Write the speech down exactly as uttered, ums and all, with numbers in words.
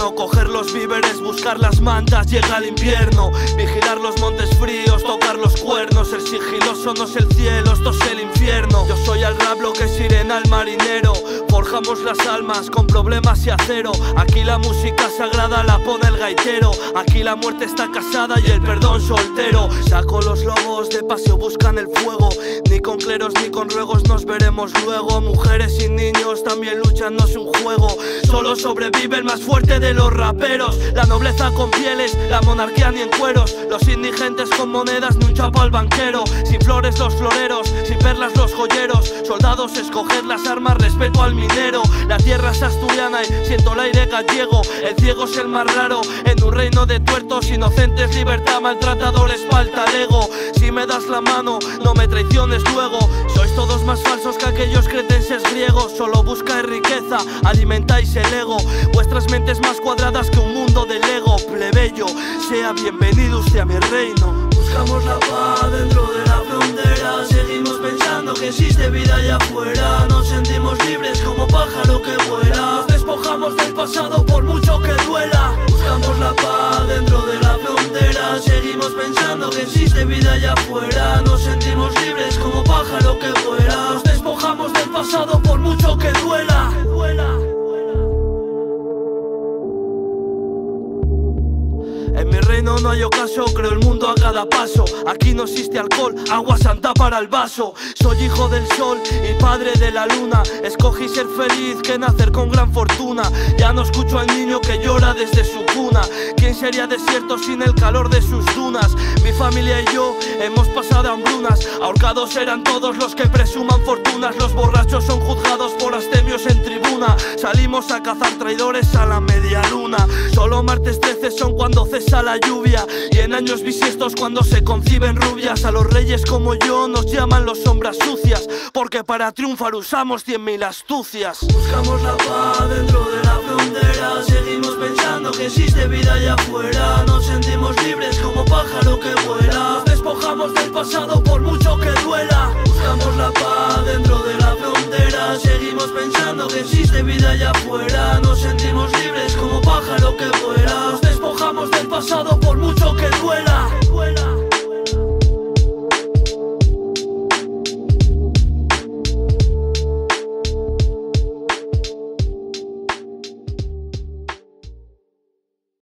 infierno. Coger los víveres, buscar las mantas, llega el invierno. Vigilar los montes fríos, tocar los cuernos. El sigiloso no es el cielo, esto es el infierno. Yo soy al rap lo que es sirena al marinero. Forjamos las almas con problemas y acero. Aquí la música sagrada la pone el gaitero. Aquí la muerte está casada y el perdón soltero. Saco los lobos de paseo, buscan el fuego. Ni con cleros ni con ruegos nos veremos luego. Mujeres y niños también luchan, no es un juego. Solo sobrevive el más fuerte de los raperos. La nobleza con pieles, la monarquía ni en cueros. Los indigentes con monedas, ni un chapo al banquero. Sin flores los floreros, sin perlas los joyeros. Soldados escoger las armas, respeto al minero. La tierra es asturiana y siento el aire gallego. El ciego es el más raro en un reino de tuertos. Inocentes, libertad, maltratadores, falta el ego. Si me das la mano, no me traiciones luego. Sois todos más falsos que aquellos cretenses griegos. Solo buscáis riqueza, alimentáis el ego. Vuestras mentes más cuadradas que un mundo de Lego. Plebeyo, sea bienvenido usted a mi reino. Buscamos la paz dentro de la frontera. Seguimos pensando que existe vida allá afuera. Nos sentimos libres como pájaro que vuela. Nos despojamos del pasado por mucho que duela. Buscamos la paz dentro de la frontera. Seguimos pensando que existe vida allá afuera. Nos sentimos libres como pájaro que vuela. Nos despojamos del pasado por mucho que duela. En mi reino no hay ocaso, creo el mundo a cada paso. Aquí no existe alcohol, agua santa para el vaso. Soy hijo del sol y padre de la luna. Escogí ser feliz que nacer con gran fortuna. Ya no escucho al niño que llora desde su cuna. ¿Quién sería desierto sin el calor de sus dunas? Mi familia y yo hemos pasado hambrunas. Ahorcados eran todos los que presuman fortunas. Los borrachos son juzgados por astemios en tribuna. Salimos a cazar traidores a la media luna. Solo martes trece son cuando cesa la lluvia. Y en años bisiestos cuando se conciben rubias. A los reyes como yo nos llaman los sombras sucias. Porque para triunfar usamos cien mil astucias. Buscamos la paz dentro de la frontera. Seguimos pensando que existe vida allá afuera. Nos sentimos libres como pájaro que vuela. Nos despojamos del pasado por mucho que duela. Buscamos la paz dentro de la frontera. Seguimos pensando que existe vida allá afuera. Nos sentimos libres como pájaro que vuela. Nos despojamos del pasado por mucho que duela.